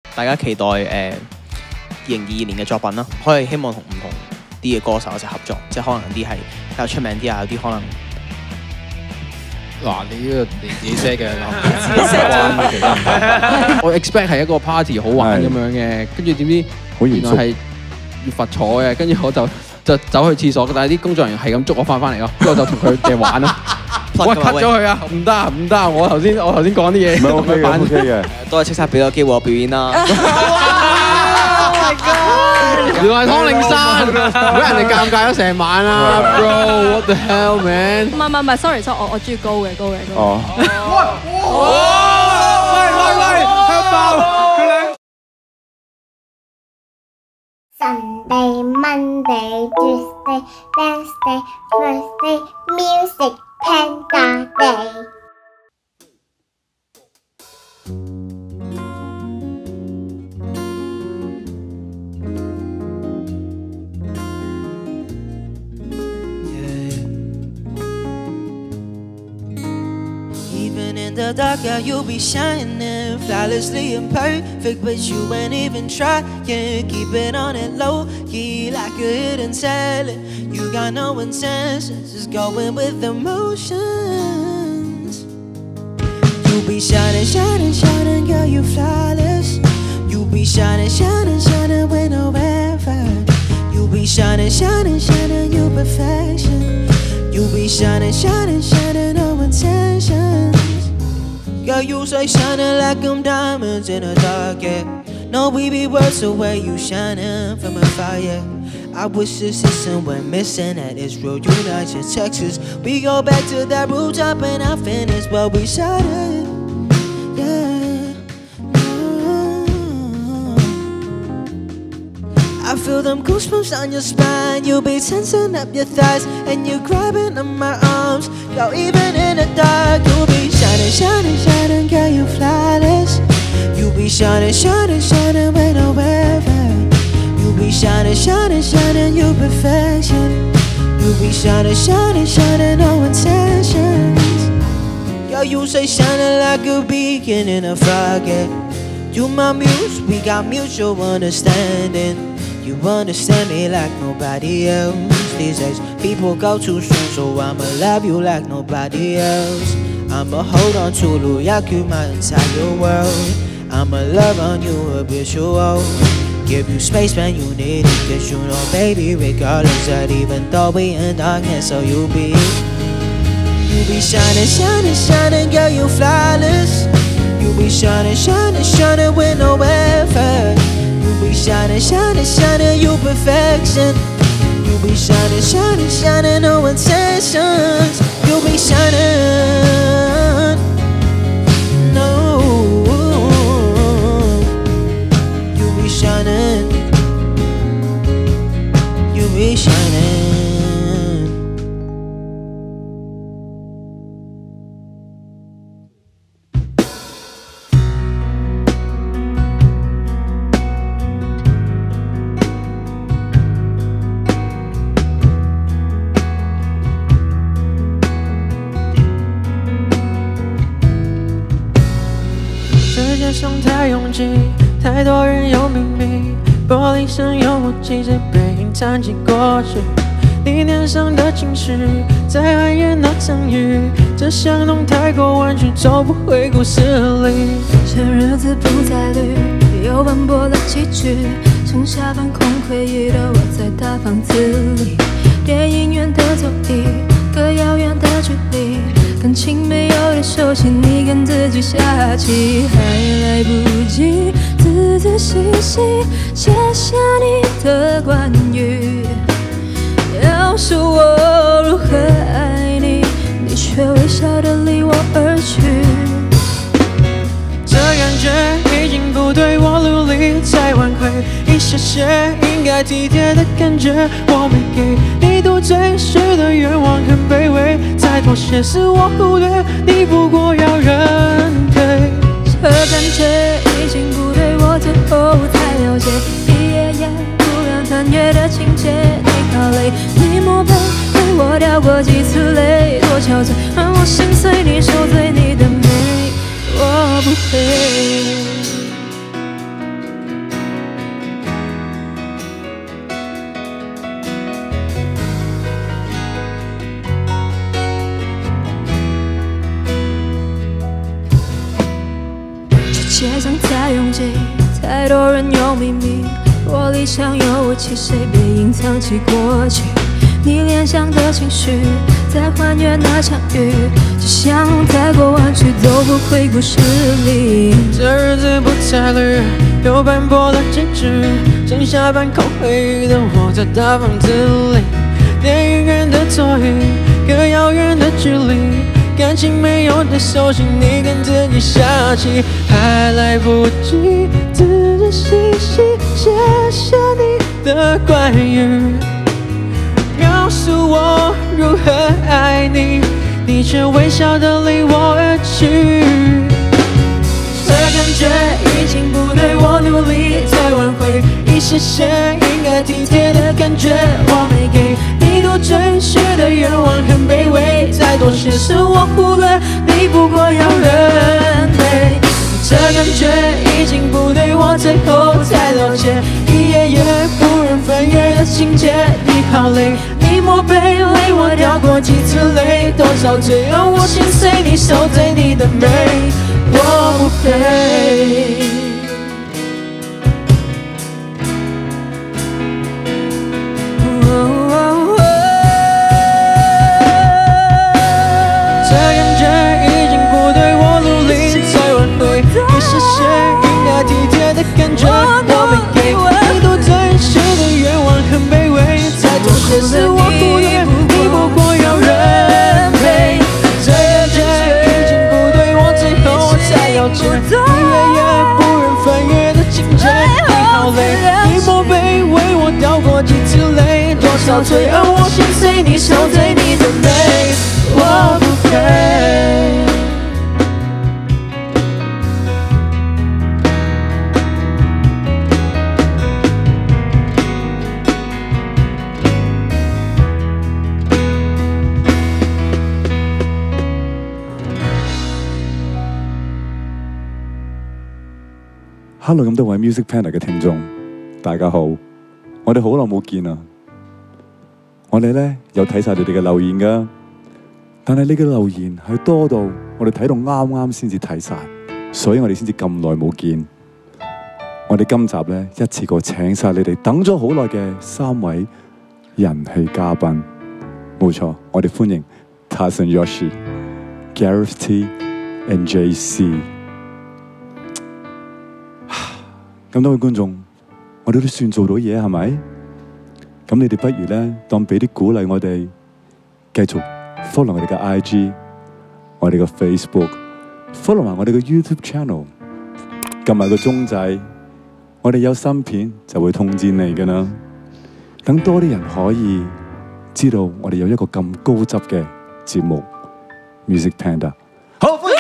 大家期待2022年嘅作品啦，可以希望同唔同啲嘅歌手一齊合作，即係可能有啲係比較出名啲啊，有啲可能。 嗱，你呢個你自己 set 嘅，我 expect 係一個 party 好玩咁樣嘅，跟住點知原來係要罰坐嘅，跟住我就走去廁所，但係啲工作人員係咁捉我翻嚟咯，跟住我就同佢哋玩咯。喂 cut 咗佢啊！唔得，我頭先講啲嘢唔係 OK 嘅， 多謝叱咤俾個機會我表演啦。 原來係湯令山，俾人哋尷尬咗成晚啦 ，bro，what the hell man？ 唔係 ，sorry， 我中意高嘅。 哦。喂，香爆佢兩。 Sunday, Monday, Tuesday, Wednesday, Thursday, Music Panda Day. Even in the dark, girl, you'll be shining flawlessly and perfect, but you ain't even trying. Keep it on it low, key like a hidden talent. You got no intentions, just going with emotions. You be shining, shining, shining, girl, you flawless. You be shining, shining, shining with no effort. You be shining, shining, shining, you perfection. You be shining, shining, shining, no intentions. Girl, you say shining like them diamonds in the dark, yeah. No, we be words away, you shining from a fire. I wish this is somewhere missing at Israel, United Texas. We go back to that rooftop and I finish, but we started, yeah. I feel them goosebumps on your spine. You be tensing up your thighs and you grabbing on my arms. Girl, even in the dark, you be shining, shining, shining. Girl, you flawless. You be shining, shining, shining with no effort. You be shining, shining, shining, you perfection. You be shining, shining, shining, no intentions. Girl, you say shining like a beacon in a fog, yeah. You my muse, we got mutual understanding. You understand me like nobody else. These days, people go too soon, so I'ma love you like nobody else. I'ma hold on to Luyaku, my entire world. I'ma love on you habitual. Give you space when you need it, cause you know, baby, regardless that even though we in darkness, so you be shining, shining, shining, girl, you flawless. You be shining, shining, shining with no effort. You be shining, shining, shining, you perfection. You be shining, shining, shining, no intentions. You be shining, no. You be shining, you be shining. 上太拥挤，太多人有秘密，玻璃上有我记着背影弹起过去，你脸上的情绪在暗夜那场雨，这巷弄太过弯曲，走不回故事里。 这日子不再绿，有斑驳的崎岖，剩下半空回忆的我在大房子里，电影院的座椅，隔遥远的距离。感情没有人熟悉，你跟自己下棋，还来不及仔仔细细写下你的关于。要是我如何爱你，你却微笑地离我而去。 这感觉已经不对，我努力在挽回一些些应该体贴的感觉，我没给你多最虚的愿望很卑微，再妥协是我忽略，你不过要认对。 这感觉已经不对，我最后才了解，一页页不良翻阅的情节，你好累，你膜拜为我掉过几次泪，多憔悴，让我心碎，你受罪，你的美我不配。 多人有秘密，玻璃墙有雾气，谁被隐藏起过去？你联想的情绪，在还原那场雨，就像太过弯曲都不会故事里。 这日子不再绿，又斑驳了几句，剩下半空回忆的我在大房子里。电影院的座椅，隔遥远的距离，感情没有的熟悉，你跟自己下棋，还来不及自己细细写下你的关于。告诉我如何爱你，你却微笑地离我而去。这感觉已经不对，我努力在挽回，一些些应该体贴的感觉我没给你，多追许的愿望很卑微，再多些事我忽略，你不过要人陪。这感觉已经不对，我最后才了解，一页页不忍翻阅的情节，你好累，你默背为我掉过几次泪，多少罪让我心碎，你受罪你的美，我不配。这感觉已经不对，我努力在挽回，一些些应该体贴的感觉我没给你，多真实的愿望很卑微，再多些事我忽略，你不过要人陪。这感觉已经不对，我最后才了解，一页页不忍翻阅的情节，你好累，你默背为我掉过几次泪，多少罪让我心碎，你受罪你的美，我不配。 Hello 咁多位 Music Panda 嘅聽眾，大家好，我哋好耐冇見啦。我哋咧有睇晒你哋嘅留言噶，但係你嘅留言係多到我哋睇到啱啱先至睇晒，所以我哋先至咁耐冇見。我哋今集咧一次過請晒你哋等咗好耐嘅3位人氣嘉賓，冇錯，我哋歡迎 Tyson Yoshi、Gareth T、and JC。咁多位觀眾，我哋都算做到嘢係咪？咁你哋不如咧當俾啲鼓勵我哋，繼續 follow 我哋嘅 IG、我哋嘅 Facebook、follow 埋我哋嘅 YouTube channel， 撳埋個鐘仔，我哋有新片就會通知你㗎啦。等多啲人可以知道我哋有一個咁高質嘅節目 Music Panda。好，歡迎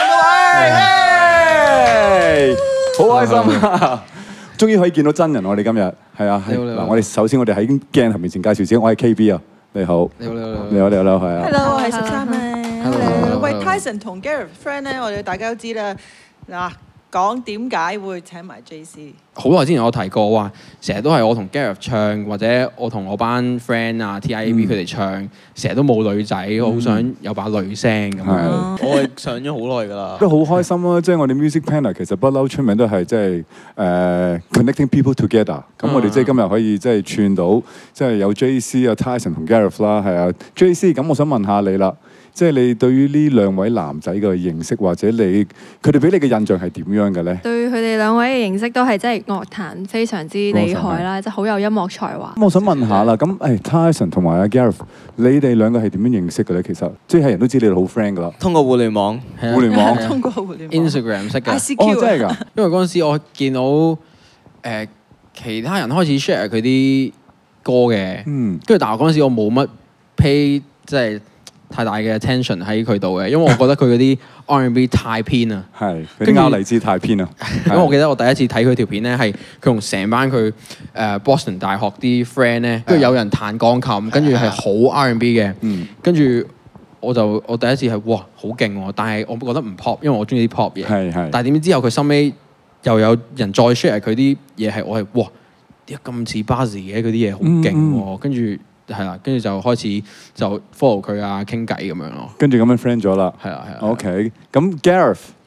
各位，好開心啊！終於可以見到真人，我哋今日係啊，嗱，我哋首先我哋喺鏡頭面前介紹自己，我係 KB 啊，你好，你好，係啊 ，Hello， 我係13啊，喂 ，Tyson 同 Gareth friend 咧，我哋大家都知啦，嗱，講點解會請埋 JC。 好耐之前我提過話，成日都係我同 Gareth 唱，或者我同我班 friend 啊 TIAB 佢哋唱，成日都冇女仔，我好想有把女聲咁樣。 我係上咗好耐㗎啦， 都好開心啊！即係我哋 Music Panda 其實不嬲出名都係即係connecting people together。咁我哋即係今日可以即係串到，即係有 JC 啊、Tyson 同 Gareth 啦，係啊 JC。咁我想問下你啦。即係你對於呢兩位男仔嘅認識，或者佢哋俾你嘅印象係點樣嘅咧？ 對佢哋兩位嘅認識都係真係樂壇非常之厲害啦，即係好有音樂才華。 咁我想問下啦，咁Tyson 同埋阿 Gareth， 你哋兩個係點樣認識嘅咧？其實即係人都知你哋好 friend 噶啦。 通過互聯網， 通過互聯網 Instagram 識嘅。 ICQ 真係㗎！ 因為嗰陣時我見到其他人開始 share 佢啲歌嘅，跟住但係嗰陣時我冇乜 pay 即係太大嘅 attention 喺佢度嘅，因為我覺得佢嗰啲 R&B 太偏啦， 係嗰啲歐麗茲太偏啦。 因為我記得我第一次睇佢條片咧，係佢同成班佢Boston 大學啲 friend 咧，跟住有人彈鋼琴，跟住係好 R&B 嘅，跟住我第一次係哇好勁喎，但係我覺得唔 pop，因為我中意啲 pop 嘢。但係點知之後佢收尾又有人再 share 佢啲嘢係我係哇點解咁似 Buzzy 嘅，嗰啲嘢好勁喎，跟住。係啦，跟住就開始就 follow 佢啊，傾偈咁樣咯。跟住咁樣 friend 咗啦。 係啊。 OK，咁 Gareth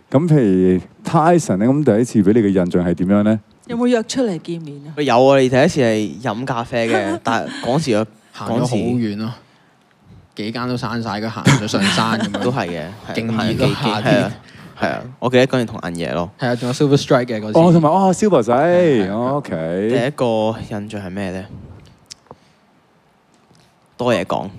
咁譬如 Tyson 咧，咁第一次俾你嘅印象係點樣咧？ 有冇約出嚟見面啊？ 有啊，你第一次係飲咖啡嘅，但係嗰時行咗好遠咯，幾間都閂晒，佢行咗上山咁樣。 都係嘅， 勁熱咯夏天。 係啊，我記得嗰陣同銀爺咯。 係啊，仲有 Silver Strike 嘅嗰時。 同埋Silver 仔 ，OK。 第一個印象係咩咧？多嘢講。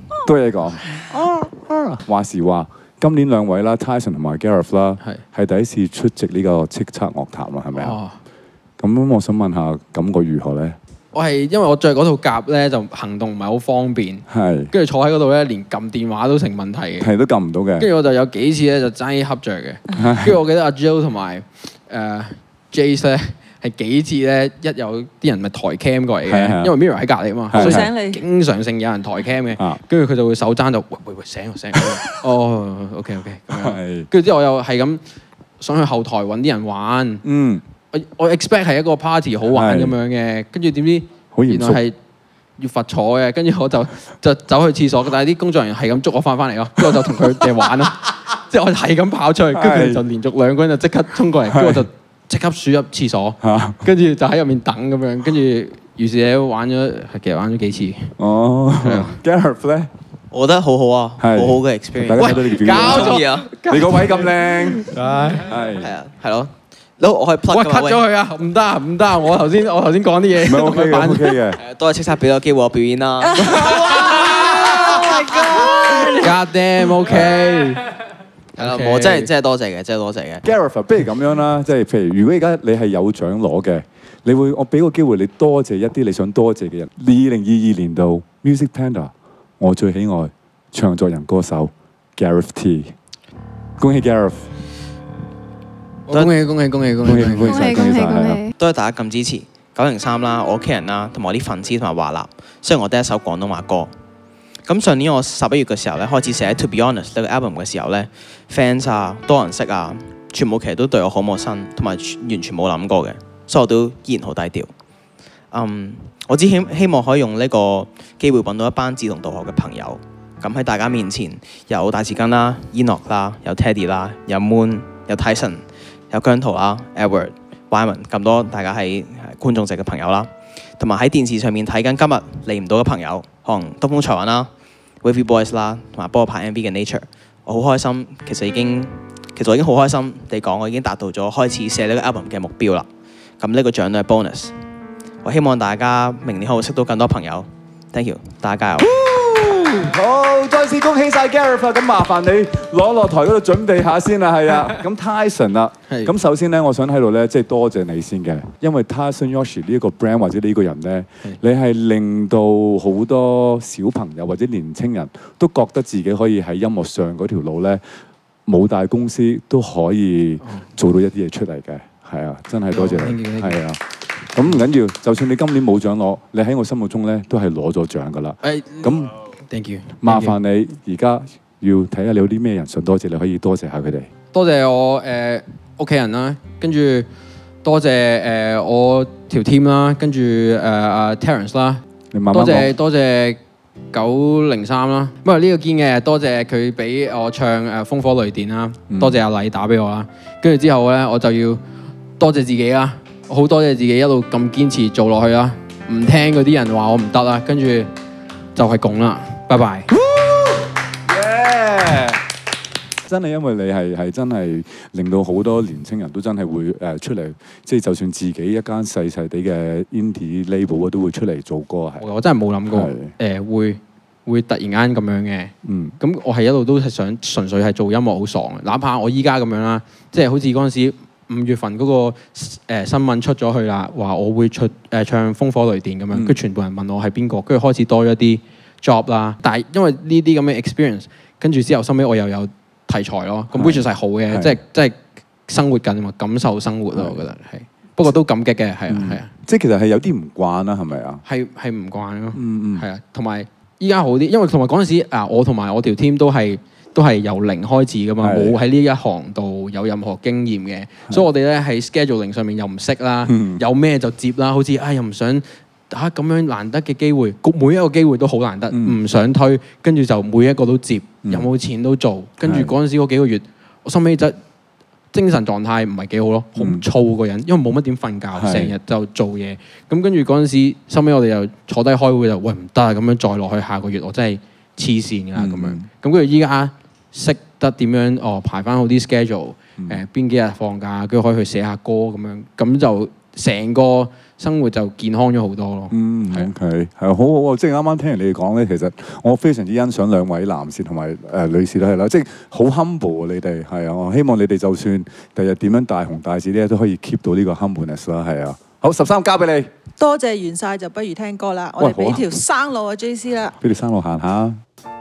話時話，今年兩位啦 ，Tyson 同埋 Gareth 啦，係第一次出席呢個叱咤樂壇啦，係咪啊？咁我想問下感覺如何咧？ 我係因為我着嗰套夾咧，就行動唔係好方便，跟住坐喺嗰度咧，連撳電話都成問題嘅， 係都撳唔到嘅。 跟住我就有幾次咧就爭啲恰着嘅，跟住我記得阿 Jill 同埋Jace 咧係幾次咧一有啲人咪抬 cam 過嚟嘅，因為 Mirror 喺隔離啊嘛，所以經常性有人抬 cam 嘅，跟住佢就會手踭就喂醒，哦 OK 咁樣，跟住之後我又係咁想去後台揾啲人玩，我 expect 係一個 party 好玩咁樣嘅，跟住點知原來係要罰坐嘅，跟住我就走去廁所，但係啲工作人員係咁捉我翻嚟咯，跟住我就同佢哋玩咯，即係我係咁跑出去，跟住佢哋就連續兩個人就即刻衝過嚟，跟住我就即刻鼠入廁所，跟住就喺入面等咁樣，跟住於是咧其實玩咗幾次。 Gareth 咧， 我覺得好好啊，好好嘅 experience。 大家睇到你嘅表現， 中意啊！ 你個位咁靚， 係咯。我可以 plug 㗎嘛？ 喂 cut 咗佢啊！唔得！我頭先講啲嘢唔係 OK 嘅。 多謝叱咤俾個機會我表演啦。 God damn OK。 我真係多謝嘅。 Gareth， 不如咁樣啦，即係譬如如果而家你係有獎攞嘅，我俾個機會你多謝一啲你想多謝嘅人。2022年度 Music Panda 我最喜愛唱作人歌手 Gareth T， 恭喜 Gareth！ 恭喜！多謝大家咁支持903啦，我屋企人啦，同埋我啲粉絲同埋華納。雖然我得一首廣東話歌，咁上年我11月嘅時候咧開始寫 To Be Honest 呢個 album 嘅時候咧 ，fans 啊多人識啊，全部其實都對我好陌生，同埋完全冇諗過嘅，所以我都依然好低調。我只希望可以用呢個機會揾到一班志同道合嘅朋友，咁喺大家面前有大匙羹啦、Enoch 啦、有 Teddy 啦、有 Moon、有 Tyson。有姜濤啦、Edward、Wyman 咁多大家喺觀眾席嘅朋友啦，同埋喺電視上面睇緊今日嚟唔到嘅朋友，可能東風財運啦、Wavy Boys 啦，同埋幫我拍 MV 嘅 Nature， 我好開心。其實我已經好開心地講，我已經達到咗開始寫呢個 album 嘅目標啦。咁呢個獎都係 bonus。我希望大家明年可以識到更多朋友。Thank you， 大家加油！ 好，再次恭喜晒 Gareth 啦！咁麻煩你攞落台嗰度準備下先啦，係啊。咁 Tyson 啦，咁首先咧，我想喺度咧，即係多謝你先嘅，因為 Tyson Yoshi 呢一個 brand 或者呢個人咧，你係令到好多小朋友或者年青人都覺得自己可以喺音樂上嗰條路咧，冇大公司都可以做到一啲嘢出嚟嘅，係啊，真係多謝你，係啊。咁唔緊要，就算你今年冇獎攞，你喺我心目中咧都係攞咗獎噶啦。咁 Thank you， 麻煩你而家要睇下你有啲咩人想多謝，你可以多謝下佢哋。 多謝我屋企人啦，跟住多謝我條 team 啦，跟住Terence 啦， 你慢慢講。 多謝903啦，不過呢個堅嘅，多謝佢俾我唱風火雷電啦，多謝阿禮打俾我啦，跟住之後咧我就要多謝自己啦，好多謝自己一路咁堅持做落去啦，唔聽嗰啲人話我唔得啦，跟住就係咁啦。拜拜。 真係因為你係真係令到好多年青人都真係會出嚟，即係就算自己一間細細地嘅 indie label 都會出嚟做歌。係我真係冇諗過會突然間咁樣嘅。咁我係一路都係想純粹係做音樂好爽嘅，哪怕我依家咁樣啦，即係好似嗰陣時5月份嗰個新聞出咗去啦，話我會唱風火雷電咁樣，跟住全部人問我係邊個，跟住開始多咗啲job 啦，但係因為呢啲咁嘅 experience， 跟住之後收尾我又有題材咯，咁 which 係好嘅，即係生活緊嘛，感受生活咯，我覺得係。不過都感激嘅，係啊。 即係其實係有啲唔慣啦，係咪啊？ 係唔慣咯，係啊。同埋依家好啲，因為同埋嗰陣時我同埋我條 team 都係由零開始噶嘛，冇喺呢一行度有任何經驗嘅，所以我哋咧喺 scheduling 上面又唔識啦，有咩就接啦，好似又唔想。咁樣難得嘅機會，每一個機會都好難得，唔想推，跟住就每一個都接，有冇錢都做，跟住嗰陣時嗰幾個月，我收尾就精神狀態唔係幾好咯，好唔燥個人，因為冇乜點瞓覺，成日就做嘢。咁跟住嗰陣時，收尾我哋又坐低開會就喂唔得啊，咁樣再落去下個月我真係黐線㗎啦咁樣。咁跟住依家識得點樣排翻好啲 schedule，邊幾日放假，跟住可以去寫下歌咁樣，咁就成個生活就健康咗好多咯。 OK， 係好好啊！即係啱啱聽完你哋講咧，其實我非常之欣賞兩位男士同埋女士都係啦，即係好 humble 啊！你哋係啊，我希望你哋就算第日點樣大紅大紫咧，都可以 keep 到呢個 humbleness 啦，係啊。好，13交俾你。 多謝完晒，就不如聽歌啦。我哋俾條生路啊 JC 啦。 俾條生路行下。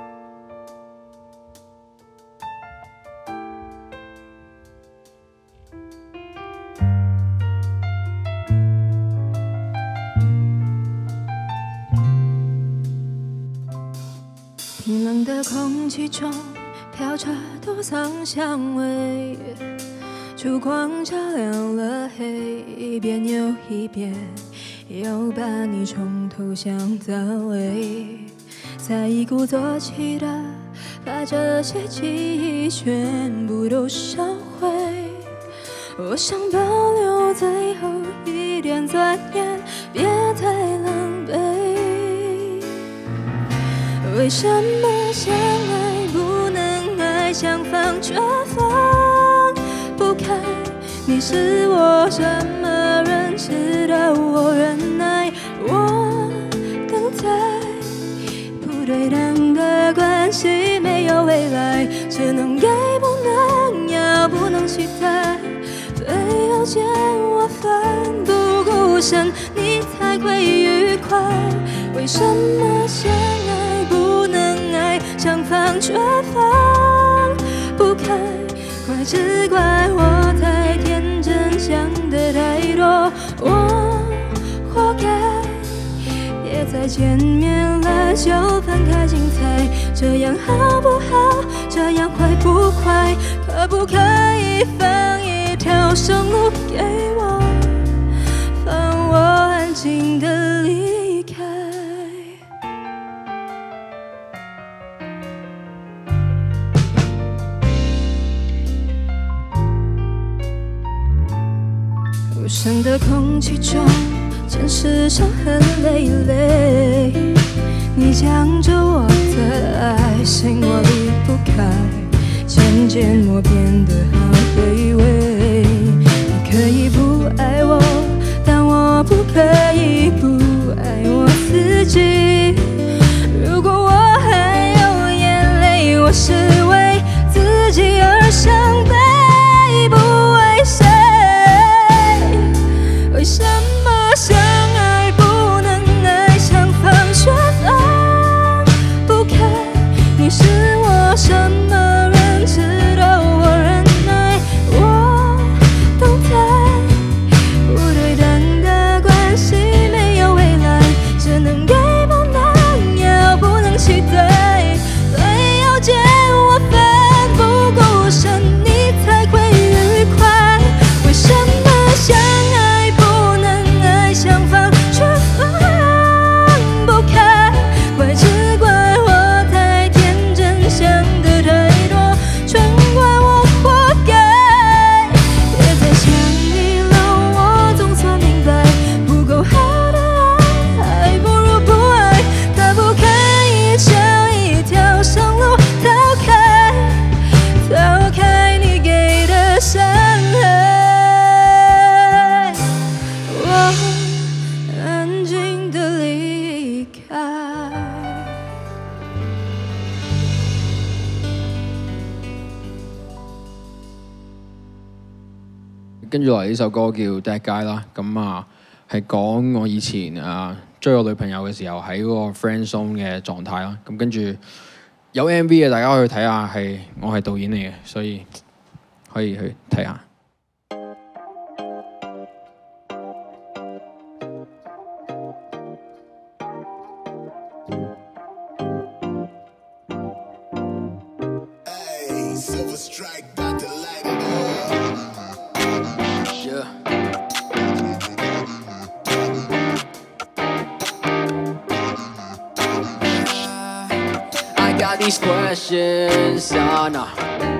冰冷的空气中飘着多桑香味，烛光照亮了黑，一遍又一遍，又把你从头想到尾，再一鼓作气的把这些记忆全部都烧毁。我想保留最后一点尊严，别太狼狈。为什么相爱不能爱，相放却放不开？你是我什么人，值得我忍耐？我等待不对等的关系，没有未来，只能给不能要，不能期待。非要见我奋不顾身，你才会愉快。为什么相爱不能爱，想放却放不开？怪只怪我太天真，想的太多，我活该。别再见面了，就分开精彩，这样好不好？这样快不快？可不可以放一条生路给我，放我安静的离开？无声的空气中，城市伤痕累累，你将着我的爱，心我离不开，渐渐我变得好卑微。你可以不爱我，但我不可以不爱我自己。如果我还有眼泪，我是为自己而伤悲，不为谁。为什么相爱不能爱，想放却放不开？你是我什么人，值得我忍耐？我等待不对等的关系，没有未来，只能给不能要，不能期待。非要见我奋不顾身，你才会愉快。为什么相爱不能爱，想放却放不开？怪只怪我太天真，想的太多，全怪我活该。别再想你了，我总算明白，不够好的爱，还不如不爱。可不可以找一条生路逃开，逃开你给的伤害？我安静的离开。 跟住落嚟呢首歌叫《Dead Guy》啦，咁啊係講我以前追我女朋友嘅時候喺嗰個 friend zone 嘅狀態啦。咁跟住有 MV 嘅，大家可以去睇下，我係導演嚟嘅，所以可以去睇下。 These questions, nah.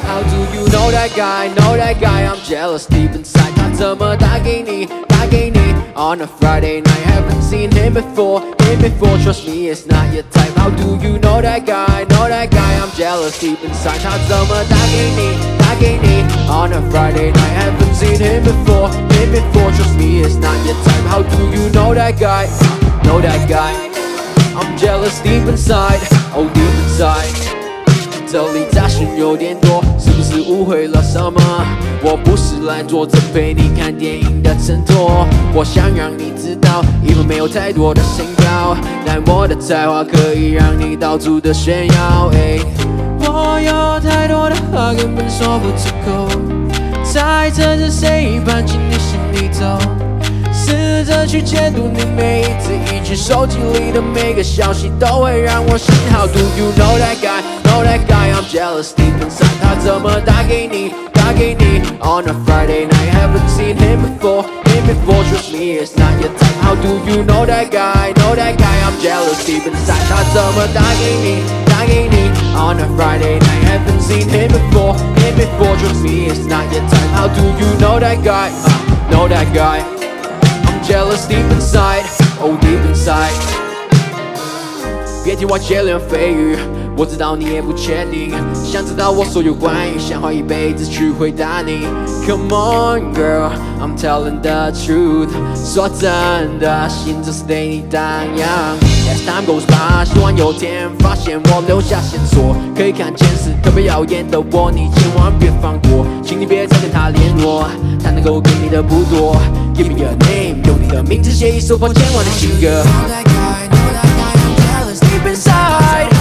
How do you know that guy? Know that guy? I'm jealous deep inside. 他怎么打给你？打给你 on a Friday night. Haven't seen him before. Trust me, it's not your type. How do you know that guy? Know that guy? I'm jealous deep inside. 他怎么打给你？打给你 on a Friday night. Haven't seen him before. Trust me, it's not your type. How do you know that guy? Know that guy? I'm jealous deep inside. Oh, deep inside. 这里杂讯有点多，是不是误会了什么？我不是懒惰，只陪你看电影的衬托。我想让你知道，因为没有太多的身高，但我的才华可以让你到处的炫耀。我有太多的话根本说不出口，猜测是谁搬进你心里头。试着去解读你每一字一句，手机里的每个消息都会让我心好。Do you know that guy? Know that guy? I'm jealous deep inside. 他怎么打给你？打给你 on a Friday night. Haven't seen him before. Trust me, it's not your type. How do you know that guy? Know that guy? I'm jealous deep inside. 他怎么打给你？打给你 on a Friday night. Haven't seen him before. Trust me, it's not your type. How do you know that guy? Know that guy? Jealous deep inside, oh deep inside. 别听我接连蜚语，我知道你也不确定，想知道我所有关于，想花一辈子去回答你。Come on girl, I'm telling the truth. 说真的，心只是对你荡漾。As time goes by， 希望有天发现我留下线索，可以看见是特别耀眼的我，你千万别放过，请你别再跟他联络，他能够给你的不多。Give me your name， 用你的名字写一首破千万的情歌。Deep inside,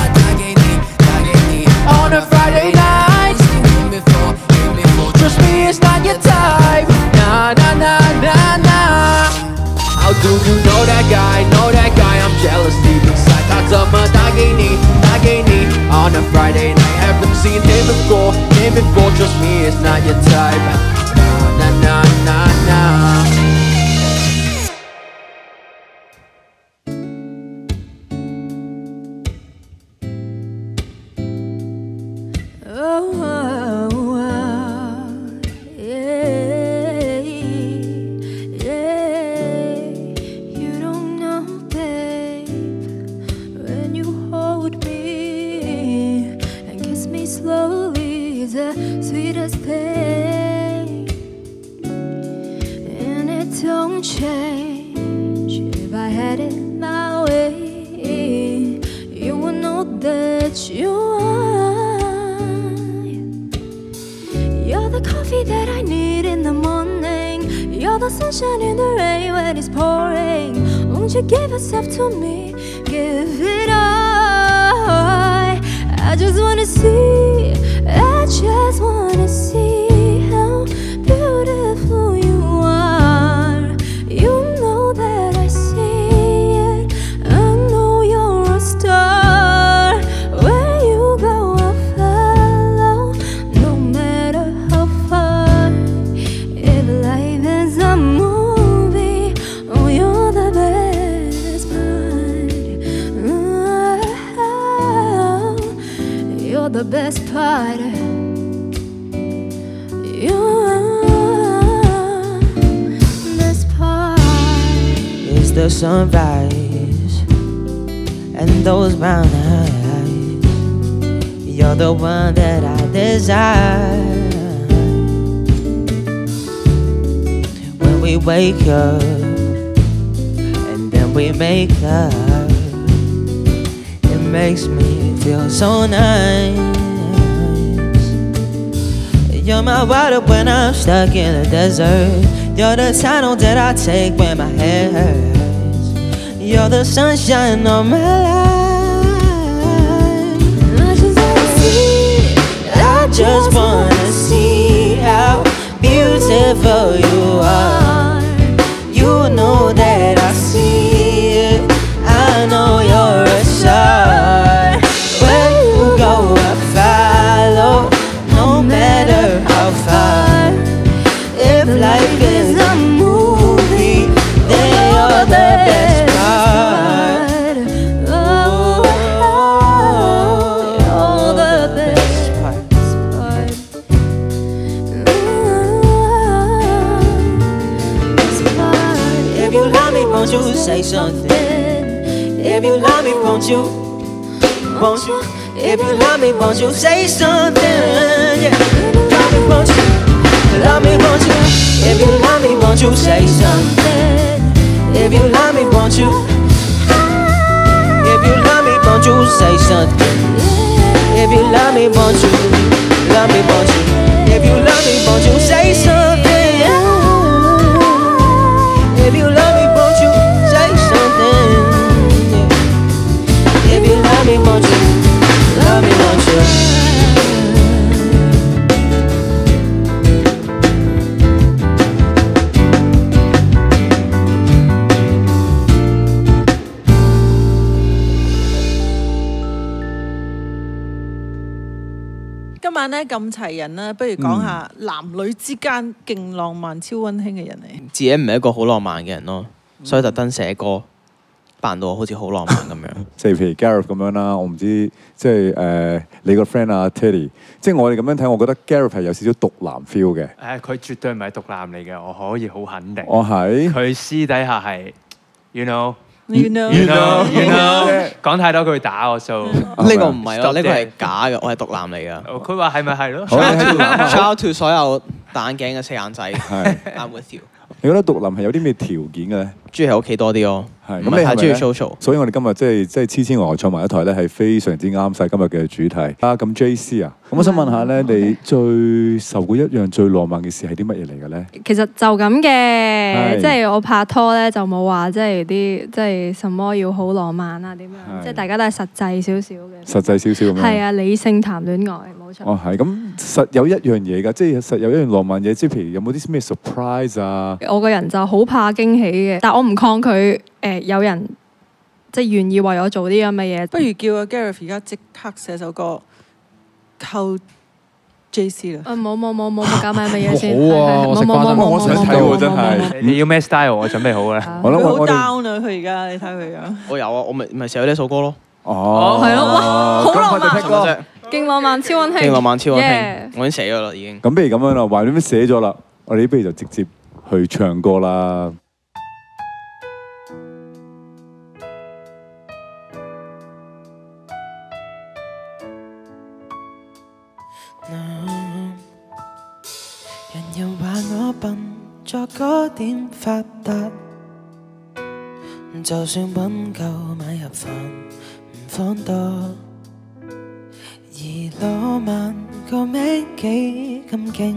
on a Friday night. Trust me, it's not your type. Nah, nah, nah, nah, nah. How do you know that guy? Know that guy? I'm jealous deep inside. 他怎么打给你？打给你 on a Friday night. Haven't seen him before. Trust me, it's not your type. Nah, nah, nah, nah. Sunshine in the rain when it's pouring. Won't you give yourself to me? Give it all. I just wanna see. I just wanna see how beautiful you are. You know that I see it. I know you're a star. Where you go, I'll follow. No matter how far. If life is a movie, oh, you're the best part. Oh, you're the best part. You're best part. It's the sunrise and those brown eyes. You're the one that I desire. We wake up and then we make up. It makes me feel so nice. You're my water when I'm stuck in the desert. You're the tunnel that I take when my head hurts. You're the sunshine of my life. I just wanna see how beautiful you are. You know that I see it. I know you're a star. Where you go, I follow. No matter how far. If life is a movie, then you're the best part. Oh, you're the best part. If you love me, won't you say something? If you love me, won't you? Won't you? If you love me, won't you say something? Yeah. Love me, won't you? Love me, won't you? If you love me, won't you say something? If you love me, won't you? If you love me, won't you say something? If you love me, won't you? Love me, won't you? If you love me, won't you say something? If you love me, won't you say something? If you love me, won't you? Love me, won't you? 今晚咧咁齊人啦，不如講下男女之間勁浪漫、超溫馨嘅人嚟。 自己唔係一個好浪漫嘅人咯，所以特登寫歌扮到好似好浪漫咁樣。 即係譬如 Gareth 咁樣啦，我唔知即係你個 friend 阿 Teddy， 即係我哋咁樣睇，我覺得 Gareth 係有少少毒男 feel 嘅。 佢絕對唔係毒男嚟嘅，我可以好肯定。 我係佢私底下係 ，you know。 You know， 講太多佢會打我數。 呢個唔係咯，呢個係假嘅，我係毒男嚟㗎。 佢話係咪係咯 ？Shout out to 所有戴眼鏡嘅四眼仔。I'm with you。 你覺得毒男係有啲咩條件嘅咧？ 中意喺屋企多啲咯。 係咁你係中意 social， 所以我哋今日即係黐黐呆坐埋一台咧，係非常之啱晒今日嘅主題。咁 JC 啊，咁我想問下咧，你最受過一樣最浪漫嘅事係啲乜嘢嚟嘅咧？ 其實就咁嘅，即係我拍拖咧就冇話即係啲即係什麼要好浪漫啊點樣，即係大家都係實際少少嘅。實際少少咁樣。 係啊，理性談戀愛冇錯。 哦，係咁實有一樣嘢㗎，即係實有一樣浪漫嘢，即係譬如有冇啲咩 surprise 啊？ 我個人就好怕驚喜嘅，但我唔抗拒有人即係願意為我做啲咁嘅嘢。 不如叫阿 Gareth 而家即刻寫首歌扣 JC 啦。 冇搞埋乜嘢先。 好啊，我食花生， 我想睇喎真係。 你要咩 style？ 我準備好啦。 佢好 down 啊！佢而家你睇佢樣。 我有啊，我咪寫咗呢首歌咯。 哦， 係咯，哇，好浪漫， 啫， 勁浪漫超溫馨。 勁浪漫超溫馨，我已經寫咗啦已經。 咁不如咁樣啦，話你咩寫咗啦，我哋不如就直接去唱歌啦。 人話我笨，作歌點發達？就算揾夠買盒飯，唔放多。而浪漫個名幾咁勁，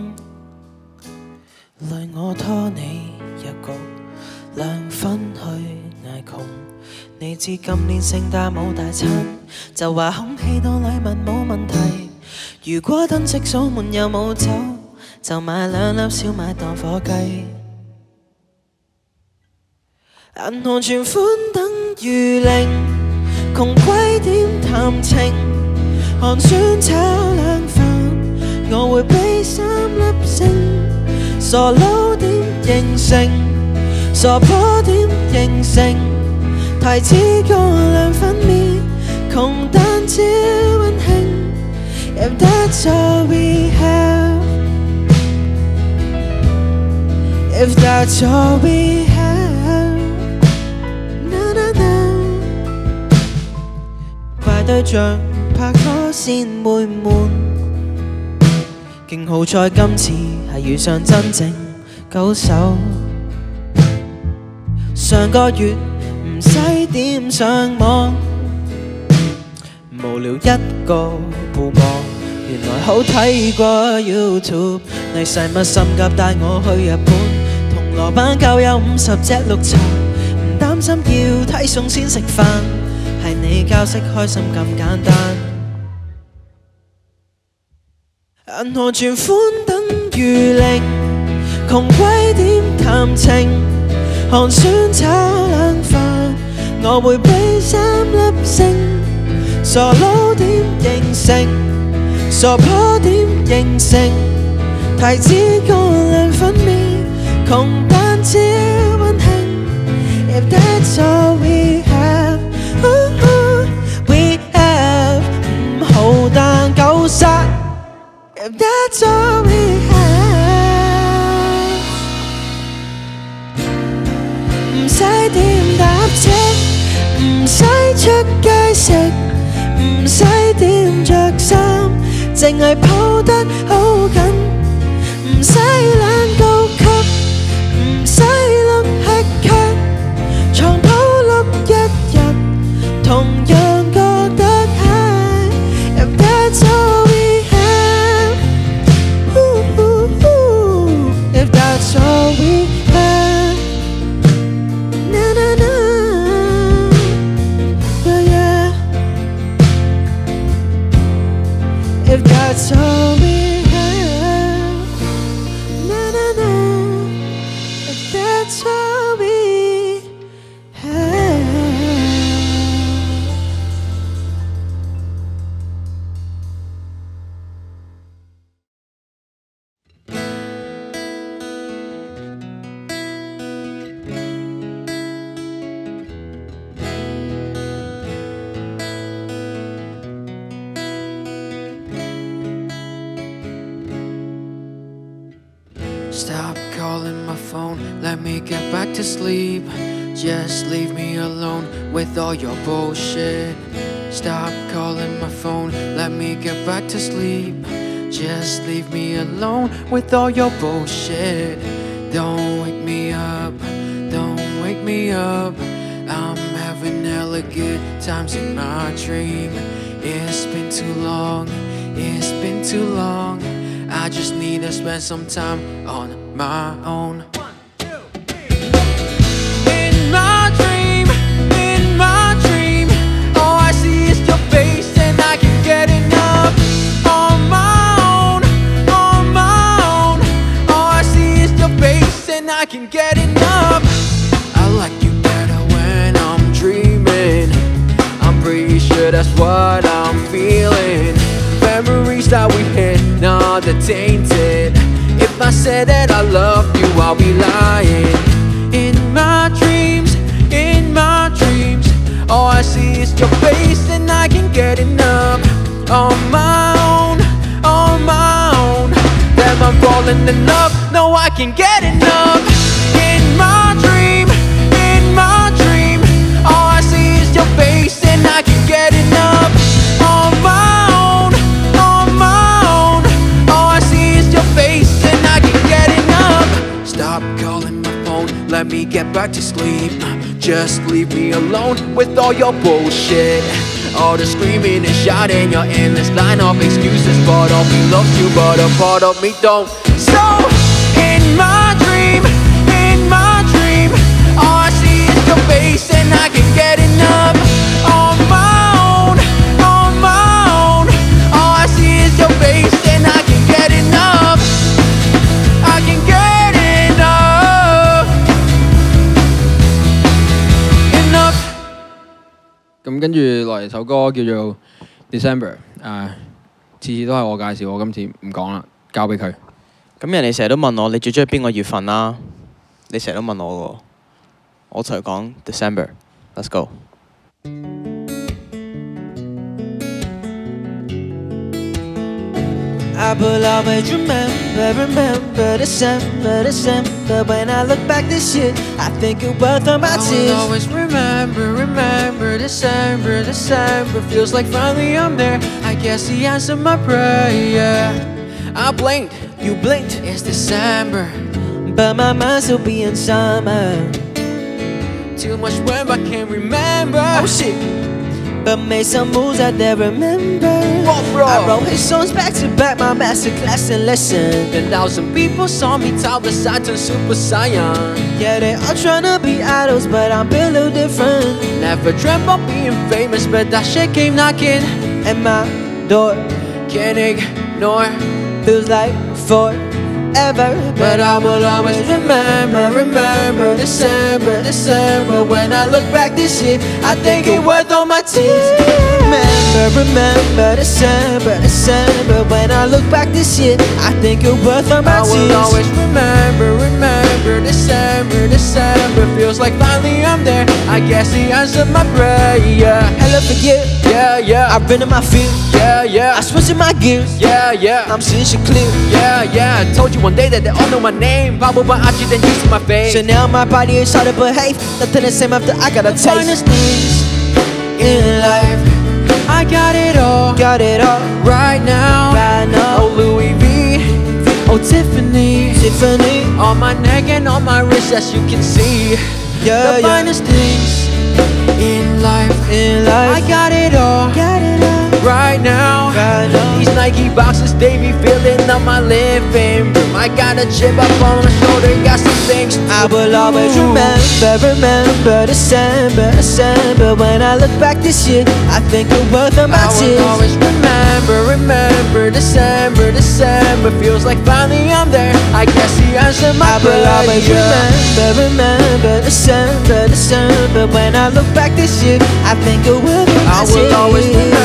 累我拖你入局，兩分去捱窮。你知今年聖誕冇大餐，就話空氣當禮物冇問題。如果燈飾鎖門又冇走，就買兩粒小米當火雞。銀行存款等於零，窮鬼點談情？寒酸炒冷飯，我會俾3粒星。傻佬點形成？傻婆點形成？提子乾2分麵，窮但超溫馨。If that's all we have, if that's all we have, na na na。怪對象拍拖先會悶，勁好彩今次係遇上真正高手。上個月唔使點上網，無聊一個互望。原來好睇過 YouTube， 你使乜心急帶我去日本？銅鑼灣夠有50隻綠茶，唔擔心要睇餸先食飯，係你教識開心咁簡單。銀行存款等於零，窮鬼點談情？寒酸炒冷飯，我會俾3粒星。傻佬點形成？傻婆點形成？提子乾2分麵，窮但超溫馨。If that's all we have, we have 唔好但夠殺。If that's all we have, 唔使點搭車，唔使出街食，唔使點着衫，淨係抱得好緊，唔使懶高級，唔使諗吃劇，床鋪碌一日，同樣覺得 high。If that's all we have, if that's all we have, na na na, yeah yeah. If that's all we have, na na na, if that's all we have. Stop calling my phone, let me get back to sleep. Just leave me alone with all your bullshit. Stop calling my phone, let me get back to sleep. Just leave me alone with all your bullshit. Don't wake me up, don't wake me up. I'm having hella good times in my dream. It's been too long, it's been too long. I just need to spend some time on my own. In my dream, all I see is your face and I can't get enough. On my own, all I see is your face and I can't get enough. I like you better when I'm dreaming. I'm pretty sure that's what I'm feeling. Memories that we had, now they're tainted. If I said that I love you, I'll be lying. In my dreams, all I see is your face and I can't get enough. On my own, damn I'm falling in love, no I can't get enough. In my dream, all I see is your face and I can't get enough. On my own, all I see is your face and I can't get enough. Stop calling my phone, let me get back to sleep. Just leave me alone with all your bullshit. All the screaming and shouting, your endless line of excuses. Part of me loves you, but a part of me don't. So, in my dream, all I see is your face and I can't get enough. On my own, all I see is your face and I can't get enough. I can't get enough. Enough. 咁跟住落嚟首歌叫做 December， 次次都係我介紹，我今次唔講啦，交俾佢。 咁人哋成日都問我你最中意邊個月份啦？你成日都問我喎，我同佢講 December。Let's go。 I will always remember December. When I look back this year, I think it worth all my tears. I will always remember December. Feels like finally I'm there. I guess he answered my prayer. I blinked, you blinked. It's December, but my mind still be in summer. Too much when I can't remember. Oh shit. But made some moves I didn't remember. I wrote his songs back to back, my masterclass and lesson. 10,000 people saw me top the side to Super Saiyan. Yeah, they all tryna be idols, but I'm a little different. Never dreamt of being famous, but that shit came knocking at my door. Can't ignore, feels like forever. But I will always remember December. When I look back this year, I think it worth all my tears. Remember December. When I look back this year, I think it worth all my tears. I will always remember December feels like finally I'm there. I guess he answered my prayer. Hello for you, yeah. I've been in my field, yeah. I switched in my gears, yeah. I'm seeing shit clear, yeah. I told you one day that they all know my name. Bubble but I then you see my face. So now my body is how to behave. Nothing the same after I got a taste. Finest things in life, I got it all right now. Oh Louis V, oh Tiffany, on my neck and on my wrist, as you can see. The finest things in life, I got it all right now. These Nike boxes, they be filling up my living room. I got a chip up on my shoulder, got some things to I will always remember December. When I look back this year, I think the worth of my tears. I will always remember December feels like finally I'm there. I guess he answered my prayer. I will always remember December. When I look back this year, I think the worth of my tears. I will always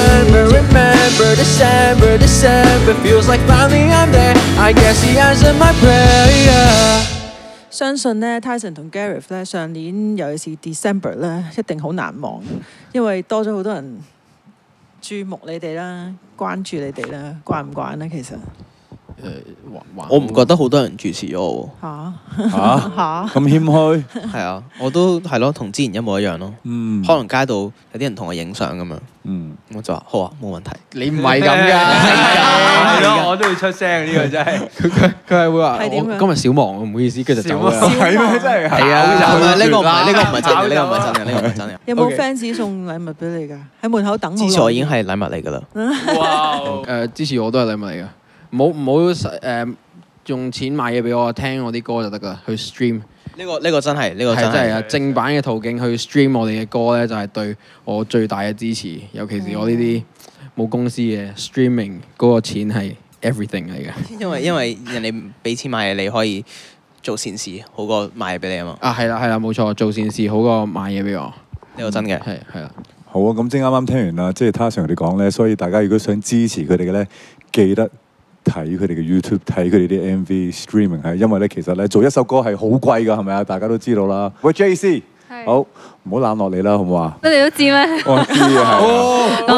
remember December feels like finally I'm there. I guess he answered my prayer. 相信咧 Tyson 同 Gareth 咧上年尤其是 December 咧一定好難忘，因為多咗好多人注目你哋啦，關注你哋啦，慣唔慣咧？其實我唔覺得好多人注視咗我喎。 嚇咁謙虛？ 係啊，我都係咯，同之前一模一樣咯。可能街度有啲人同我影相咁樣。我就話好啊，冇問題。 你唔係咁㗎， 係咯，我都要出聲呢個真係。 佢係會話我今日小忙，唔好意思，跟住就走啦。係咩？真係係啊！ 呢個唔係真嘅，呢個唔係真嘅，呢個唔係真嘅。 有冇 fans 送禮物俾你㗎？喺門口等好耐。 支持我已經係禮物嚟㗎啦。 哇！支持我都係禮物嚟㗎。唔好用錢買嘢俾我，聽我啲歌就得㗎，去 stream。呢個真係，呢個真係啊！正版嘅途徑去 stream 我哋嘅歌咧，就係對我最大嘅支持。尤其是我呢啲冇公司嘅 streaming 嗰個錢係 everything 嚟嘅。 因為人哋俾錢買嘢，你可以做善事，好過買嘢俾你啊嘛。 係啦，冇錯，做善事好過買嘢俾我。 呢個真嘅。 係啦。 好啊，咁即係啱啱聽完啦，即係他常佢哋講咧，所以大家如果想支持佢哋嘅咧，記得睇佢哋嘅 YouTube， 睇佢哋啲 MV streaming 係，因為咧其實咧做一首歌係好貴㗎，係咪啊？大家都知道啦。喂 JC， 好唔好冷落你啦，好唔好啊？ 你哋都知咩？ 我知啊，係。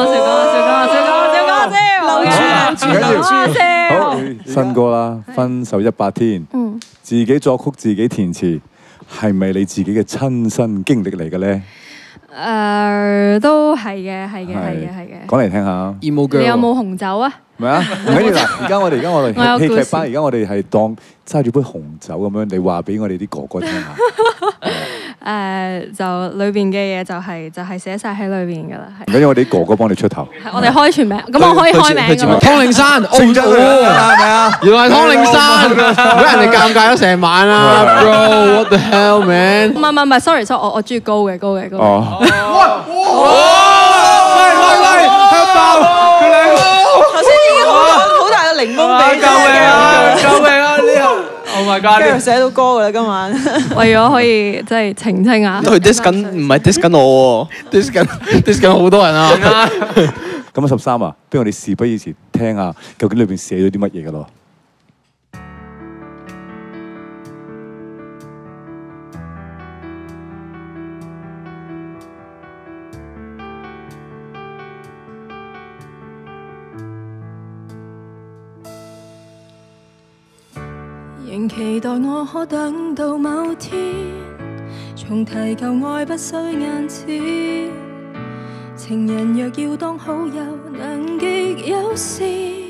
好，新歌啦，《分手100天》，自己作曲自己填詞，係咪你自己嘅親身經歷嚟嘅咧？ 都係嘅。 講嚟聽下。 你有冇紅酒啊？ 咩啊？唔緊要啦，而家我哋戲劇班，而家我哋係當揸住杯紅酒咁樣，你話俾我哋啲哥哥聽下。 就裏邊嘅嘢就係寫晒喺裏邊㗎啦。 唔緊要，我哋啲哥哥幫你出頭。 我哋開全名，咁我可以開名㗎嘛？ 湯令山，姓張係咪啊？原來係湯令山，俾人哋尷尬咗成晚啦 ，bro，what the hell man？ 唔係 ，sorry， 我中意高嘅。 哦。 頭先已經好大嘅檸檬俾救命啊！呢個 Oh my God！ 跟住寫到歌㗎啦，今晚為咗可以即係澄清下。 佢 diss 緊唔係 diss 緊我喎 ，diss 緊好多人啊！ 咁啊13啊，不如我哋事不宜遲，聽下究竟裏邊寫咗啲乜嘢㗎咯。 仍期待我可等到某天，重提舊愛不需眼前。情人若要當好友，能極友善。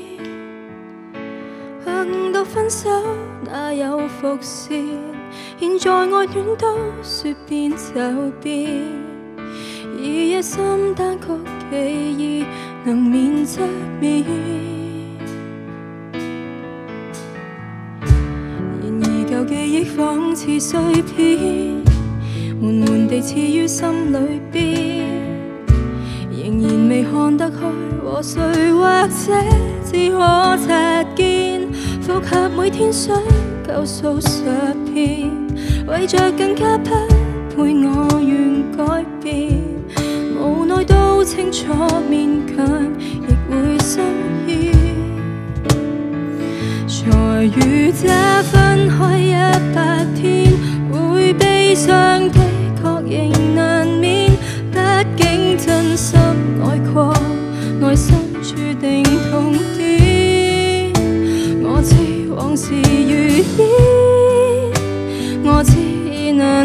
行到分手哪有伏線？現在愛戀都說變就變，以一心單曲奇異，能免則免。舊記憶仿似碎片，悶悶地刺於心裏邊，仍然未看得開，和誰或者只可擦肩，復合每天想夠數10遍，為着更加匹配我願改變，無奈都清楚勉強亦會心意。才與這分開100天。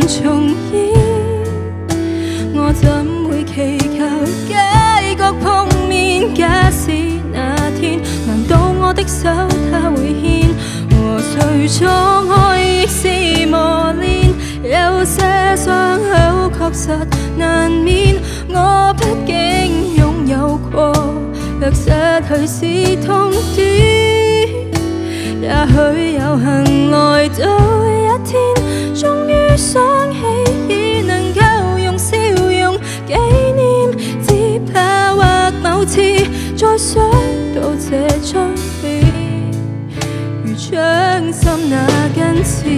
重演，我怎會祈求街角碰面？假使那天，難道我的手他會牽？和誰錯愛亦是磨練，有些傷口確實難免。我畢竟擁有過，若失去是痛點，也許有幸來到一天，終於想起已能夠用笑容紀念，只怕或某次再想到這張臉，如掌心那根刺。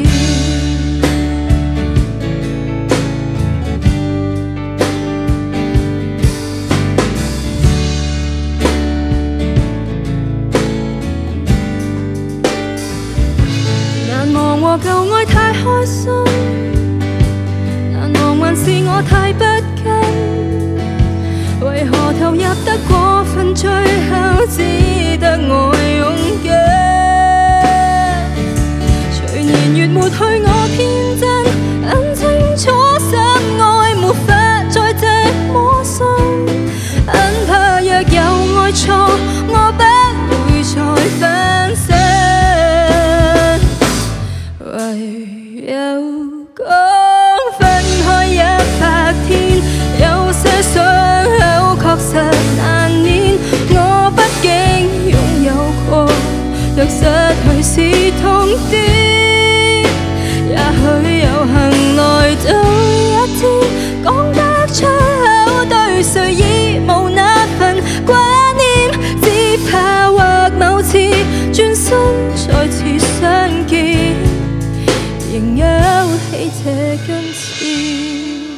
和舊愛太開心，難忘還是我太不甘，為何投入得過分，最後只得我勇敢。隨年月抹去我天真，很清楚深愛沒法再這麼深，很怕若有愛錯，我不會再分身。唯有講分開100天，有些傷口確實難免。我畢竟擁有過，若失去是痛點，也許有幸來到一天，講得出口對誰已無那份掛念，只怕或某次轉身再次相見，仍有起這根刺。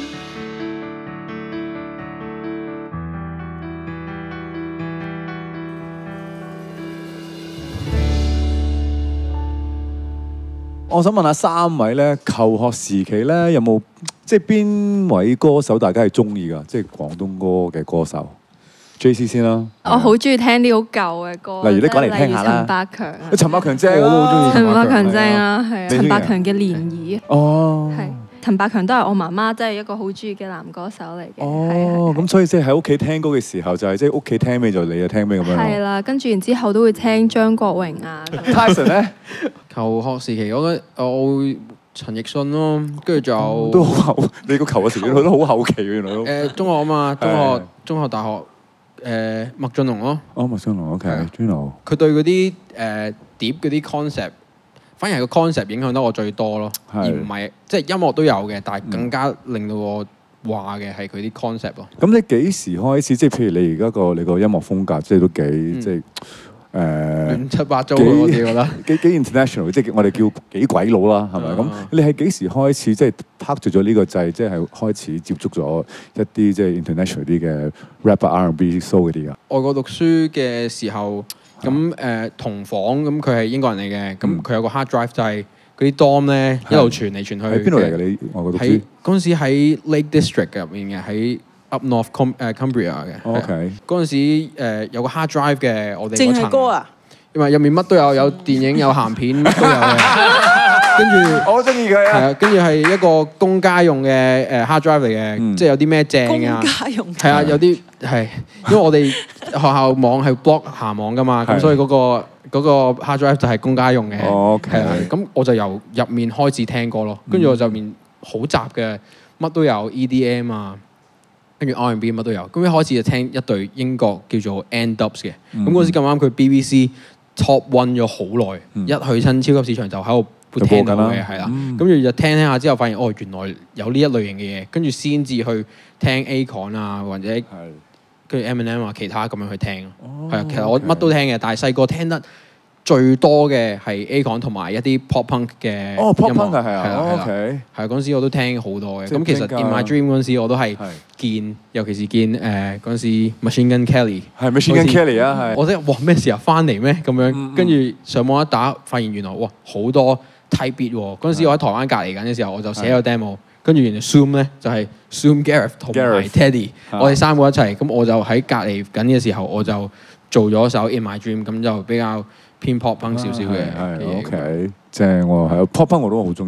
我想問下3位咧，求學時期咧有冇即係邊位歌手大家係中意㗎？即係廣東歌嘅歌手。JC 先啦。 我好中意聽啲好舊嘅歌， 例如你講嚟聽下啦。 陳百強啊。 陳百強正， 我都好中意陳百強正啊，係啊。陳百強嘅《漣漪》。 哦。 係。陳百強都係我媽媽，真係一個好中意嘅男歌手嚟嘅。 哦，咁所以即係喺屋企聽歌嘅時候，就係即係屋企聽咩就你就聽咩咁樣。 係啦，跟住然之後都會聽張國榮啊。 Tyson 咧， 求學時期我覺得我會陳奕迅咯，跟住就都好後，你個求學時期都好後期嘅原來都。 中學啊嘛，中學大學麥浚龍咯。 哦，麥浚龍 OK，Juno。 佢對嗰啲碟嗰啲 concept。反而係個 concept 影響得我最多咯，而唔係即係音樂都有嘅，但係更加令到我話嘅係佢啲 concept 咯。 咁你幾時開始？即係譬如你而家你個音樂風格，即係都幾即係亂七八糟嗰啲，我覺得幾 international， 即係我哋叫幾鬼佬啦，係咪？咁你係幾時開始即係拍住咗呢個掣，即係開始接觸咗一啲即係 international 啲嘅 rap、R&B、soul 嗰啲啊？ 外國讀書嘅時候。咁同房咁佢係英國人嚟嘅，咁佢有個 hard drive 就係嗰啲 dorm 咧一路傳嚟傳去。 喺邊度嚟嘅你外國讀書？ 嗰陣時喺 Lake District 入面嘅，喺 Up North Cumbria 嘅。OK。嗰陣時有個 hard drive 嘅，我哋淨係歌啊？ 因為入面乜都有，有電影、有鹹片，乜都有嘅。跟住我好中意佢啊！ 係啊，跟住係一個公家用嘅hard drive 嚟嘅，即係有啲咩正啊？ 公家用係啊，有啲係，因為我哋學校網係 block 下網噶嘛，咁所以嗰個 hard drive 就係公家用嘅。係啊，咁我就由入面開始聽歌咯，跟住我就面好雜嘅，乜都有 EDM 啊，跟住 R&B 乜都有。咁一開始就聽一隊英國叫做 N-Dubs 嘅，咁嗰時咁啱佢 BBC Top One 咗好耐，一去親超級市場就喺度。會聽到嘅係啦，跟住就聽下之後，發現哦原來有呢一類型嘅嘢，跟住先至去聽 Akon 啊，或者跟住 Eminem 啊，其他咁樣去聽咯。係啊，其實我乜都聽嘅，但係細個聽得最多嘅係 Akon 同埋一啲 pop punk 嘅。 哦 pop punk 係啊 ，OK。 係嗰陣時我都聽好多嘅。咁其實 In My Dream 嗰陣時我都係見，尤其是見嗰陣時 Machine Gun Kelly。係 Machine Gun Kelly 啊，係。我覺得哇咩時候翻嚟咩咁樣，跟住上網一打，發現原來哇好多。type beat 喎，嗰陣時我喺台灣隔離緊嘅時候，我就寫個 demo，跟住原來 Zoom 咧就係 Zoom Gareth 同埋 Teddy，我哋3個一齊，咁我就喺隔離緊嘅時候，我就做咗首 In My Dream，咁就比較偏 pop punk 少少嘅。 係 OK，正喎，係 pop punk 我都好中意。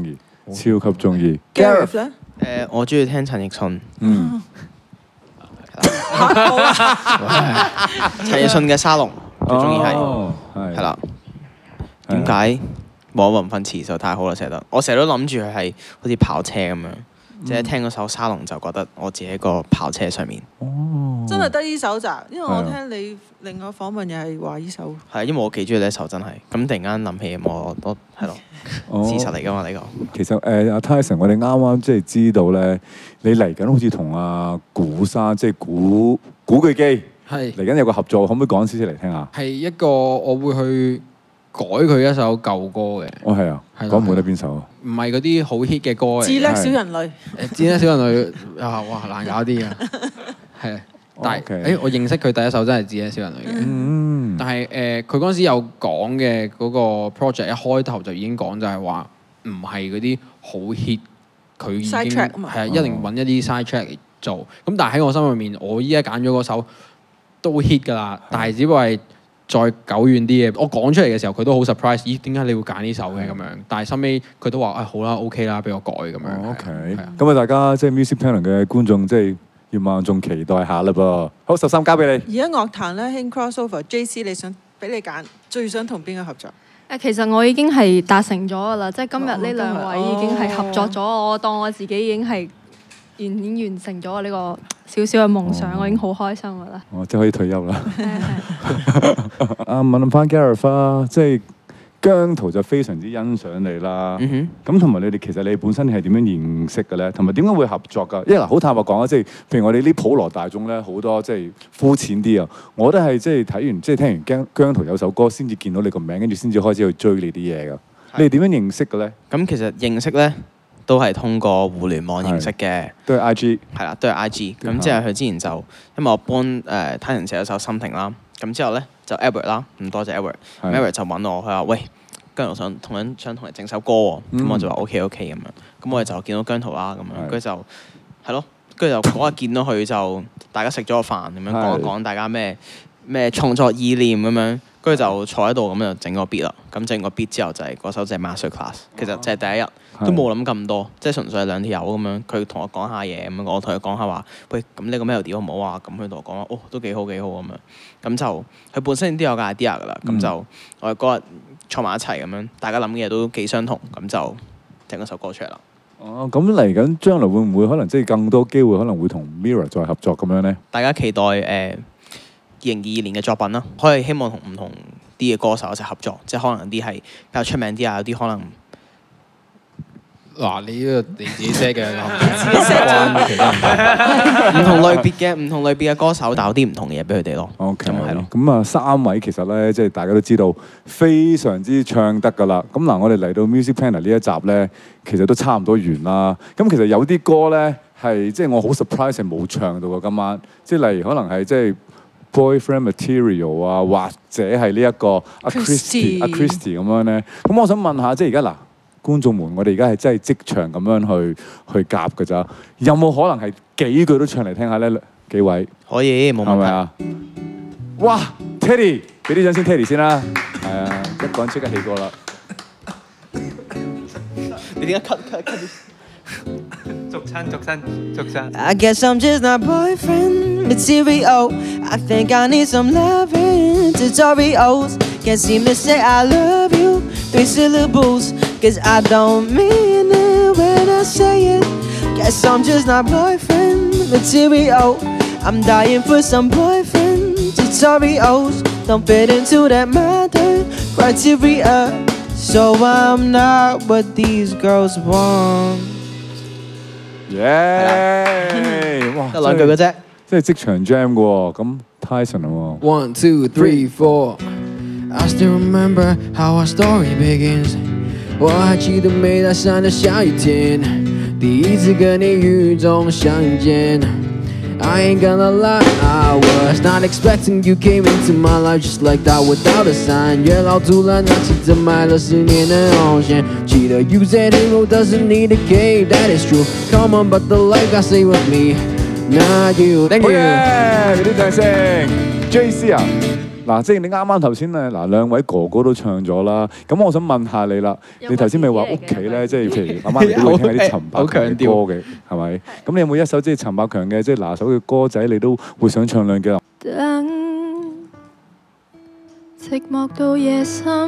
超級中意。 Gareth 咧， 我中意聽陳奕迅。陳奕迅嘅沙龍最中意係啦。點解冇雲瞓詞就太好啦？寫得我成日都諗住佢係好似跑車咁樣，即係聽嗰首沙龍就覺得我自己喺個跑車上面。 真係得呢首咋？因為我聽你另外訪問又係話呢首。 係因為我幾中意呢一首真係，咁突然間諗起我都係咯，事實嚟㗎嘛呢個。 其實阿 Tyson， 我哋啱啱即係知道咧，你嚟緊好似同阿古生即係古巨基嚟緊有個合作，可唔可以講少少嚟聽下？ 係一個我會去改佢一首舊歌嘅。 哦，係啊，講唔講得邊首啊？ 唔係嗰啲好 hit 嘅歌嚟。 自叻小人類。 自叻小人類啊！哇，難搞啲啊！係，但係我認識佢第一首真係自叻小人類嘅。但係佢嗰陣時有講嘅嗰個 project 一開頭就已經講就係話唔係嗰啲好 hit， 佢已經係一定揾一啲 side track 嚟做。咁但係喺我心裏面，我依家揀咗嗰首都 hit 㗎啦，但係只不過係再久遠啲嘅。我講出嚟嘅時候，佢都好 surprise， 咦點解你會揀呢首嘅咁樣？但係收尾佢都話好啦 OK 啦，俾我改咁樣。 OK， 咁啊大家即係 Music Panel 嘅觀眾即係要望眾期待下啦噃。好，13交俾你。 而家樂壇咧興 crossover，JC 你想俾你揀，最想同邊個合作？ 其實我已經係達成咗㗎啦，即係今日呢兩位已經係合作咗，我當我自己已經係已經完成咗呢個少少嘅夢想，我已經好開心㗎啦。 即係可以退休啦。問翻 Gareth 啊，即係姜濤就非常之欣賞你啦。咁同埋你哋其實你本身係點樣認識嘅咧？同埋點解會合作㗎？因為嗱，好坦白講啊，即係譬如我哋呢普羅大眾咧，好多即係膚淺啲啊。我都係即係睇完即係聽完姜濤有首歌先至見到你個名，跟住先至開始去追你啲嘢㗎。你哋點樣認識嘅咧？ 咁其實認識咧都係通過互聯網認識嘅， 都係 IG。係啦，都係 IG。咁即係佢之前就因為我幫Tyson寫咗首心停啦，咁之後咧就 Edward 啦，唔多謝 Edward。Edward 就揾我，佢話喂，姜濤想同你整首歌喎，咁我就話 OK 咁樣。咁我哋就見到姜濤啦，咁樣跟住就係咯，跟住就嗰日見到佢就大家食咗個飯咁樣講一講大家咩創作意念咁樣。跟住就坐喺度咁就整個 beat 啦，咁整個 beat 之後就係嗰首就係 Master Class， 其實就係第一日都冇諗咁多，即係純粹係兩條友咁樣，佢同我講下嘢咁樣，我同佢講下話，喂咁呢個 melody 好唔好啊？咁佢同我講話，都幾好咁樣，咁就佢本身都有個 idea 㗎啦，咁就我哋嗰日坐埋一齊咁樣，大家諗嘅嘢都幾相同，咁就整咗首歌出嚟啦。 咁嚟緊將來會唔會可能即係更多機會可能會同 Mirror 再合作咁樣咧？ 大家期待2022年嘅作品啦，可以希望同唔同啲嘅歌手一齊合作，即係可能啲係比較出名啲啊，有啲可能嗱你呢個你自己 set 嘅， 自己 set 啫，其實唔同類別嘅歌手，但有啲唔同嘅嘢俾佢哋咯。 OK， 係咯。咁啊三位其實咧，即係大家都知道非常之唱得㗎啦。咁嗱，我哋嚟到 Music Panel 呢一集咧，其實都差唔多完啦。咁其實有啲歌咧係即係我好 surprise 係冇唱到㗎今晚，即係例如可能係即係Boyfriend Material 啊，或者係呢一個阿 Christy 咁樣咧。咁我想問下，即係而家嗱，觀眾們，我哋而家係真係即場咁樣去夾㗎咋？有冇可能係幾句都唱嚟聽下咧？幾位可以冇問題。係咪啊？ 哇 ，Teddy， 俾啲掌聲 Teddy 先啦。係啊，一個人即刻起過啦。 你點解 cut？ I guess I'm just not boyfriend material. I think I need some loving tutorials. Can't seem to say I love you, 3 syllables. Cause I don't mean it when I say it. Guess I'm just not boyfriend material. I'm dying for some boyfriend tutorials. Don't fit into that mother criteria. So I'm not what these girls want. 哇！ 得兩句嘅啫， 即係即場 jam 嘅喎。咁 Tyson 喎。 1, 2, 3, 4. I still remember how our story begins. 我還記得每大山的下雨天，第一次跟你雨中相見。I ain't gonna lie, I was not expecting you came into my life just like that without a sign. 月老突然拿起這買了10年的紅線，記得 you said hero doesn't need a cave, that is true. Come on, but the life got stay with me, not you. Thank you. 嗰啲掌聲 ，JC 啊， 嗱，即係你啱啱頭先咧，嗱兩位哥哥都唱咗啦。咁我想問下你啦，你頭先咪話屋企咧，即係譬如啱啱你都會聽下啲陳百強嘅歌嘅，係咪？咁你有冇一首即係陳百強嘅即係拿手嘅歌仔，你都會想唱兩句啊？ 等寂寞到夜深，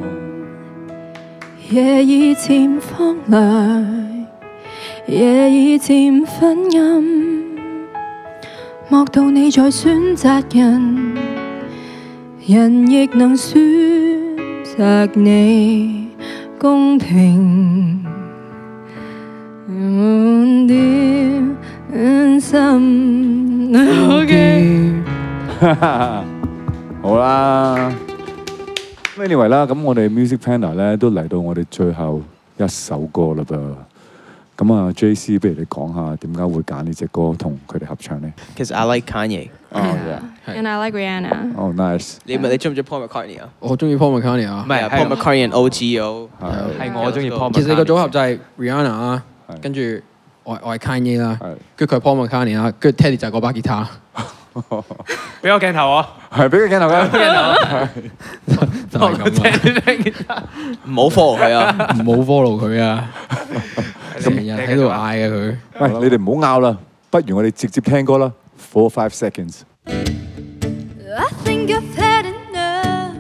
夜已漸荒涼，夜已漸昏暗，莫道你在選擇人，人亦能選擇你公平。點心好啦，anyway 啦，咁我哋 Music Panda 咧都嚟到我哋最後一首歌啦噃。咁啊 ，JC， 不如你講下點解會揀呢隻歌同佢哋合唱咧？ 其實 I like Kanye。 哦 ，And I like Rihanna。 哦 ，nice。 你中唔中意 Paul McCartney 啊？ 我中意 Paul McCartney 啊。 唔係 Paul McCartney and OGO。 係我中意 Paul McCartney。 其實個組合就係 Rihanna 啦，跟住我係 Kanye 啦，跟住佢係 Paul McCartney 啦，跟住 Teddy 就係嗰把吉他。 俾個鏡頭我， 係俾個鏡頭嘅， 就係咁啦。 唔好 follow 佢啊， 唔好 follow 佢啊，成日喺度嗌嘅佢。 喂，你哋唔好拗啦，不如我哋直接聽歌啦 ，4 5 seconds。 I think I've had enough.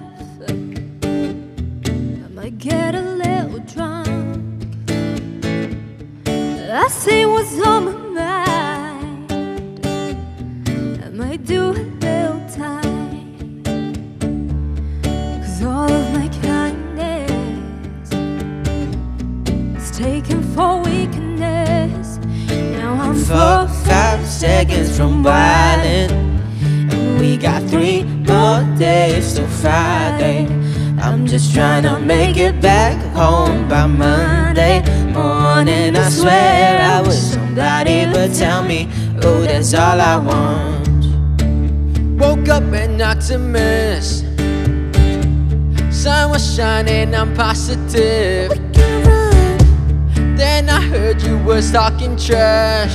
I might get a little drunk. I see what's on my mind. I might do a little time. 'Cause all of my kindness is taken for weakness. Now I'm 4 5 seconds from wildin'. We got 3 more days till Friday. I'm just trying to make it back home by Monday morning. I swear I wish somebody would tell me, oh, that's all I want. Woke up an optimist. Sun was shining, I'm positive. Then I heard you was talking trash.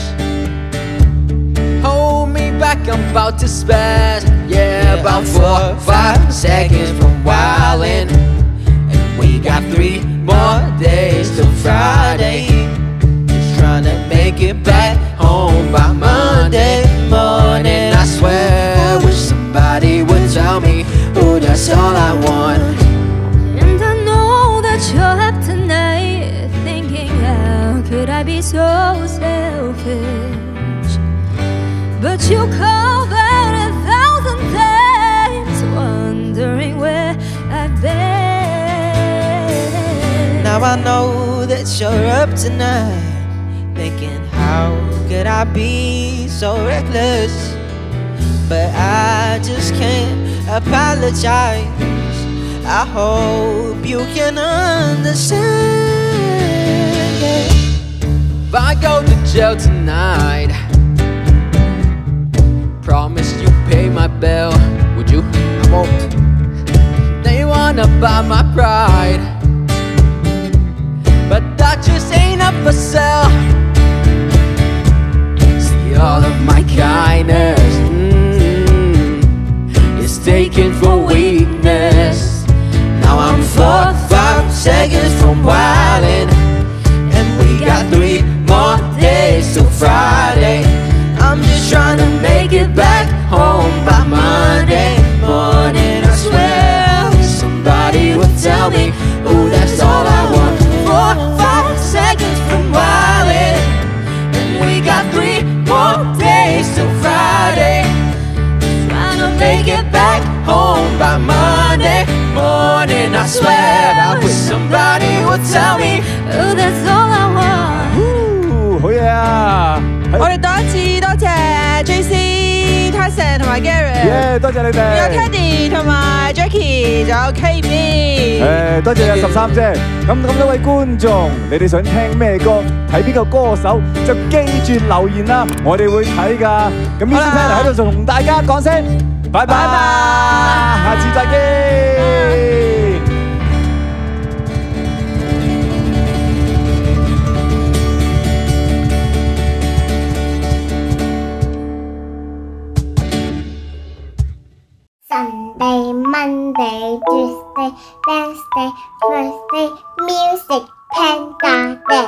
Hold me back, I'm about to spaz. Yeah, about 4 5 seconds from wildin'. And we got 3 more days till Friday. Just trying to make it back home by Monday morning. I swear, wish somebody would tell me, oh, that's all I want. And I know that you're up tonight, thinking how could I be so selfish? But you called out 1,000 times, wondering where I've been. Now I know that you're up tonight, thinking how could I be so reckless? But I just can't apologize. I hope you can understand. If I go to jail tonight, promise you pay my bill. Would you? I won't. They wanna buy my pride, but that just ain't up for sale. See, all of my kindness is taken for weakness. Now I'm 4 5 seconds from wildin', and we got 3 more days till Friday. I'm just trying to make it back home by Monday morning. I swear somebody would tell me, oh, that's all I want. 4 5 seconds from wildin', and we got 3 more days till Friday. Trying to make it back home by Monday morning. I swear I wish somebody would tell me, oh, that's all I want. 好嘢啊！ 我哋再一次多謝 JC、Tyson 同埋 Gary， 多謝你哋。 有 Teddy 同埋 Jackie， 仲有 KB。 多謝有13姐。咁多位觀眾，你哋想聽咩歌，睇邊個歌手，就記住留言啦，我哋會睇㗎。咁 Music Panda 喺度就同大家講聲，拜拜，下次再見。 Sunday, Monday, Tuesday, Wednesday, Thursday, Music Panda Day.